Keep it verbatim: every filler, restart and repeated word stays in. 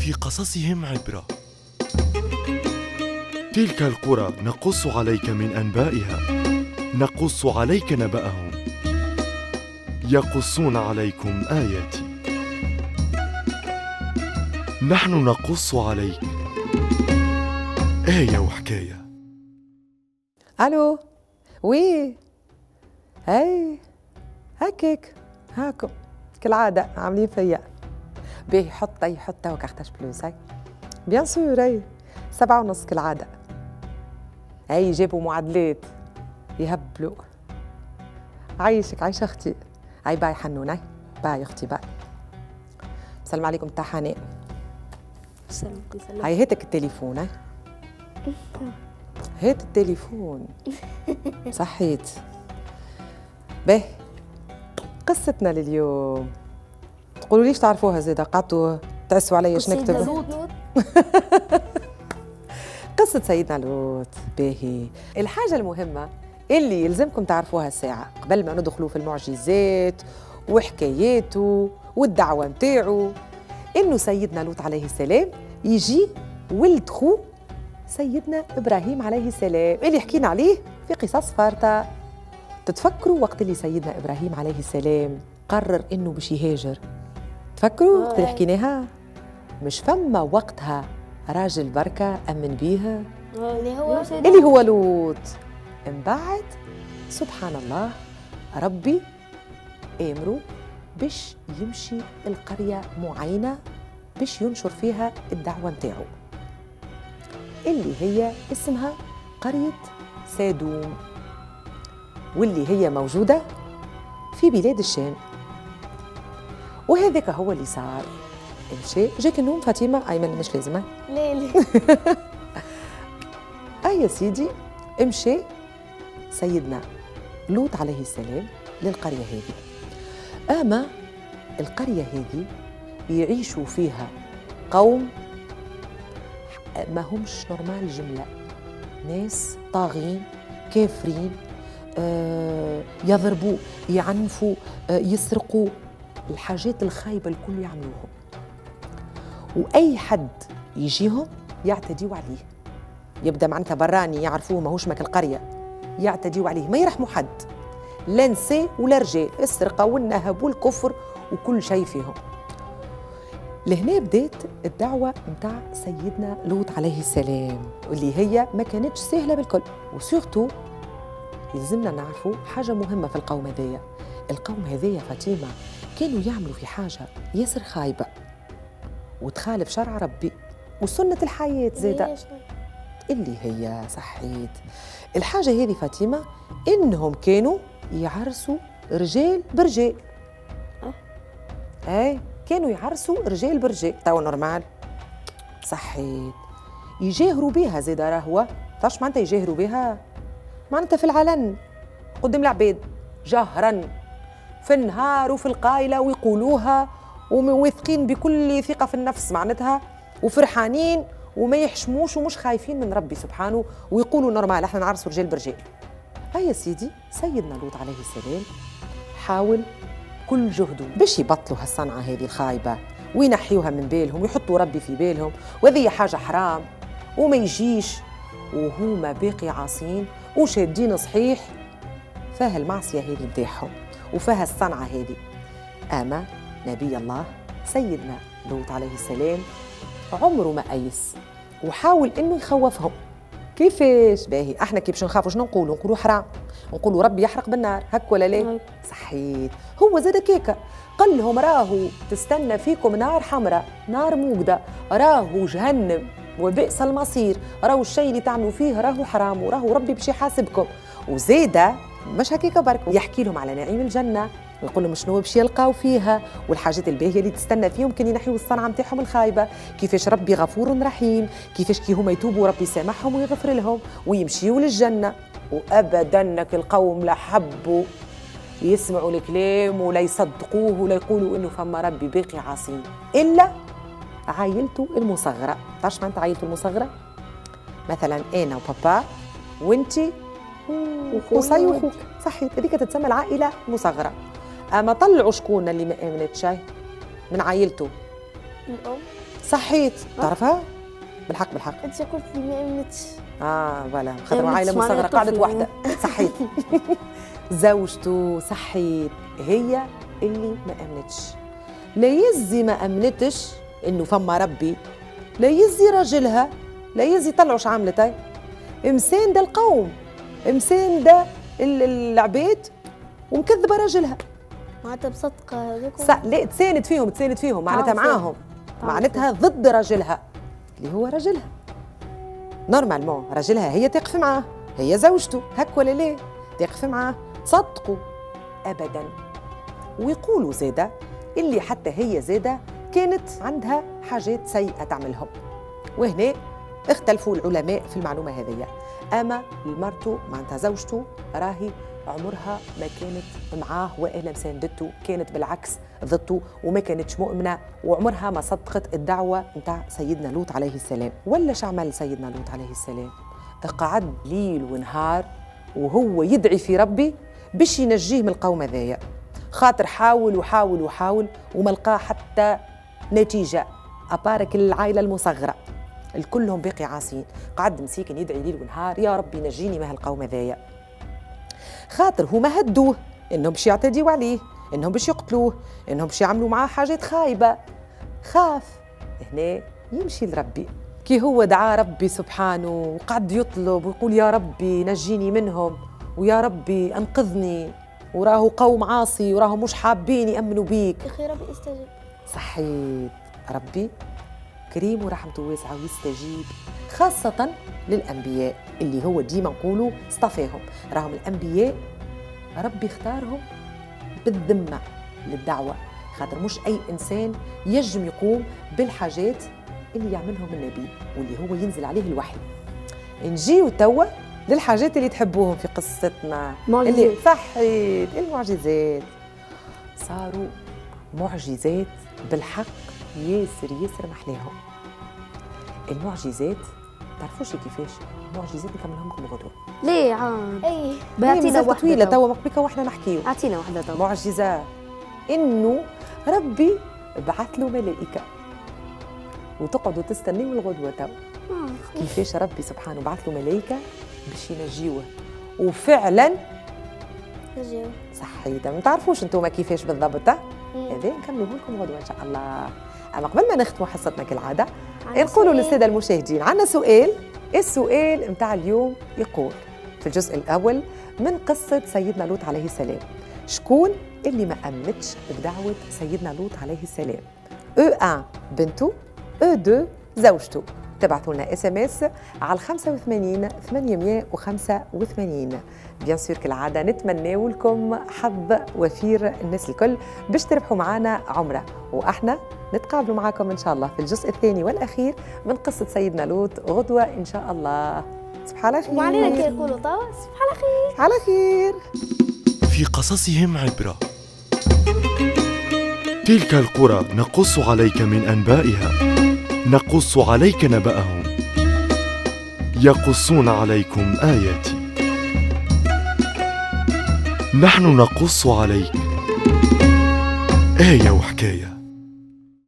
وفي قصصهم عبرة. تلك القرى نقص عليك من أنبائها، نقص عليك نبأهم، يقصون عليكم آياتي. نحن نقص عليك آية وحكاية. ألو، وي، هاي هكيك هاكم كالعادة عاملين فيا. باهي حطي حطي وكختش بلوز. هاي بيان سور، هاي سبعة ونص كالعادة. هاي جابوا معادلات يهبلوا. عايشك عايشة أختي. هاي باي حنون. هاي باي أختي باي. السلام عليكم تاع حنان. سلام. هاي هاتك التليفون. هاي هات التليفون. صحيت. باهي قصتنا لليوم تقولوا ليش تعرفوها زيدا؟ قعدتوا تعسوا عليا اش نكتب. قصة سيدنا لوط. باهي الحاجة المهمة اللي يلزمكم تعرفوها الساعة قبل ما ندخلوا في المعجزات وحكاياته والدعوة متاعه، إنه سيدنا لوط عليه السلام يجي ولد خو سيدنا إبراهيم عليه السلام اللي حكينا عليه في قصص فارتا. تتفكروا وقت اللي سيدنا إبراهيم عليه السلام قرر إنه باش يهاجر؟ تفكروا وقت اللي حكيناها؟ مش فما وقتها راجل بركة أمن بيها اللي هو اللي هو لوط. من بعد سبحان الله ربي أمره باش يمشي القرية معينة باش ينشر فيها الدعوة متاعه اللي هي اسمها قرية سادوم، واللي هي موجودة في بلاد الشام. وهذاك هو اللي صار. مشي جاك النوم فاطمة؟ أيمن مش لازمة. لا لا. آه يا سيدي، امشي سيدنا لوط عليه السلام للقرية هذه. أما القرية هذه يعيشوا فيها قوم ما همش نورمال، جملة ناس طاغين كافرين، آه يضربوا يعنفوا، آه يسرقوا، الحاجات الخايبة الكل يعملوهم، وأي حد يجيهم يعتديوا عليه. يبدأ معناتها براني يعرفوه ماهوش ماك القرية، يعتديوا عليه، ما يرحموا حد، لا نساء ولا رجال، السرقة والنهب والكفر وكل شيء فيهم. لهنا بدات الدعوة متاع سيدنا لوط عليه السلام، واللي هي ما كانتش سهلة بالكل. وسورتو يلزمنا نعرفوا حاجة مهمة في القوم هذايا. القوم هذايا فاطمة كانوا يعملوا في حاجة ياسر خايبة وتخالف شرع ربي وسنة الحياة زادة، اللي هي صحيت الحاجة هذه فاطمة، إنهم كانوا يعرسوا رجال برجال. أه؟ أي كانوا يعرسوا رجال برجال. توا نورمال صحيت. يجاهروا بها زادة. راهو تعرفش معناتها يجاهروا بها؟ معناتها في العلن قدام العباد جهرا في النهار وفي القايلة ويقولوها وواثقين بكل ثقة في النفس معناتها وفرحانين وما يحشموش ومش خايفين من ربي سبحانه، ويقولوا نورمال احنا نعرسوا رجال برجال. اه يا سيدي سيدنا لوط عليه السلام حاول كل جهده باش يبطلوا هالصنعة هذه الخايبة وينحيوها من بالهم ويحطوا ربي في بالهم، وهذه حاجة حرام وما يجيش، وهما باقي عاصين وشادين صحيح فيها المعصية هذه نتاعهم وفيها الصنعة هذه. أما نبي الله سيدنا لوط عليه السلام عمره ما أيس وحاول إنه يخوفهم. كيفاش؟ باهي احنا كي باش نخافوا شنو نقولوا؟ نقولوا حرام، نقولوا ربي يحرق بالنار، هك ولا لا؟ صحيت. هو زاد كيكا قال لهم راهو تستنى فيكم نار حمراء، نار موقدة، راهو جهنم وبئس المصير، راهو الشيء اللي تعملوا فيه راهو حرام وراهو ربي باش يحاسبكم. وزاده مش هكيكا برك، يحكي لهم على نعيم الجنة ويقول لهم شنو باش يلقاو فيها والحاجات الباهيه اللي تستنى فيهم كان ينحيوا الصنعه نتاعهم الخايبه، كيفاش ربي غفور رحيم، كيفاش كي هما يتوبوا ربي يسامحهم ويغفر لهم ويمشيوا للجنه. وابدا انك القوم لا حبوا يسمعوا الكلام ولا يصدقوه ولا يقولوا انه فما ربي باقي عاصين الا عائلته المصغره. تعرفش معناتها عائلته المصغره؟ مثلا انا وبابا وانتي وقصي وخوك، صحيح هذيك تتسمى العائله المصغره. اما طلعوا شكون اللي ما امنت شيء من عائلته الأم. صحيت. تعرفها؟ بالحق بالحق. أنت قلت لي ما أمنتش. اه فوالا خاطر أمنتش عائله معناها مصغره قعدت طفلة. وحده. صحيت. زوجته صحيت هي اللي ما امنتش. لا يزي ما امنتش انه فما ربي، لا يزي راجلها، لا يزي طلعوا شو عملت هاي. مساندة القوم، مساندة ال- العبيد ومكذبة راجلها. معناتها بصدق هذوك. صح، لا تساند فيهم تساند فيهم معناتها تعاون فيهم. معاهم، تعاون معناتها ضد راجلها اللي هو راجلها. نورمالمون راجلها هي تقف معاه، هي زوجته، هك ولا ليه؟ تقف معاه، تصدقوا ابدا. ويقولوا زاده اللي حتى هي زاده كانت عندها حاجات سيئه تعملهم. وهنا اختلفوا العلماء في المعلومه هذه. اما المرته معناتها زوجته راهي عمرها ما كانت معاه والا مساندته، كانت بالعكس ضده وما كانتش مؤمنه، وعمرها ما صدقت الدعوه نتاع سيدنا لوط عليه السلام. ولا شعمل سيدنا لوط عليه السلام؟ قعد ليل ونهار وهو يدعي في ربي باش ينجيه من القوم هذايا، خاطر حاول وحاول وحاول وما لقى حتى نتيجه ابارك العائله المصغره الكلهم باقي عاصين. قعد مسيكن يدعي ليل ونهار يا ربي نجيني من هالقوم هذايا، خاطر هما هدوه انهم باش يعتديوا عليه، انهم باش يقتلوه، انهم باش يعملوا معاه حاجات خايبه. خاف هنا يمشي لربي كي هو دعا ربي سبحانه وقعد يطلب ويقول يا ربي نجيني منهم ويا ربي انقذني، وراه قوم عاصي وراه مش حابين يامنوا بيك. يا أخي ربي استجب. صحيت. ربي كريم ورحمته واسعه ويستجيب خاصه للانبياء اللي هو ديما نقولوا اصطفاهم. راهم الانبياء ربي اختارهم بالذمه للدعوه، خاطر مش اي انسان يجم يقوم بالحاجات اللي يعملهم النبي واللي هو ينزل عليه الوحي. نجيو توا للحاجات اللي تحبوهم في قصتنا. معجزات. اللي صحيت المعجزات. صاروا معجزات بالحق ياسر ياسر محلاهم. المعجزات تعرفوش كيفاش؟ المعجزات نكملهم لكم غدوه. ليه عاد؟ أي هي بعتينا مازالت واحدة طويله تو. توا مقبيكه واحنا نحكيو. اعطينا واحدة تو. معجزة إنه ربي بعث له ملائكة وتقعدوا تستنيوا الغدوة تو. آه. كيفاش ربي سبحانه بعث له ملائكة باش ينجيوه، وفعلا نجيو. صحيت. ما تعرفوش انتم كيفاش بالضبط. هذا نكملوه لكم غدوة إن شاء الله. أما قبل ما نختموا حصتنا كالعادة نقولوا للسادة المشاهدين عندنا سؤال. السؤال متاع اليوم يقول في الجزء الأول من قصة سيدنا لوط عليه السلام، شكون اللي ما أمنتش بدعوة سيدنا لوط عليه السلام؟ او واحد بنته، او اثنين زوجته. تبعثوا لنا اس ام اس على خمسة وثمانين ثمانمائة وخمسة وثمانين. بيان سور كالعاده نتمنى لكم حظ وفير الناس الكل باش تربحوا معنا عمره، واحنا نتقابلوا معكم ان شاء الله في الجزء الثاني والاخير من قصه سيدنا لوط غدوه ان شاء الله. صباح على خير. وعلينا كي يقولوا طاوس على خير. على خير. في قصصهم عبرة. تلك القرى نقص عليك من أنبائها، نقص عليك نبأهم، يقصون عليكم آياتي، نحن نقص عليك آية وحكاية.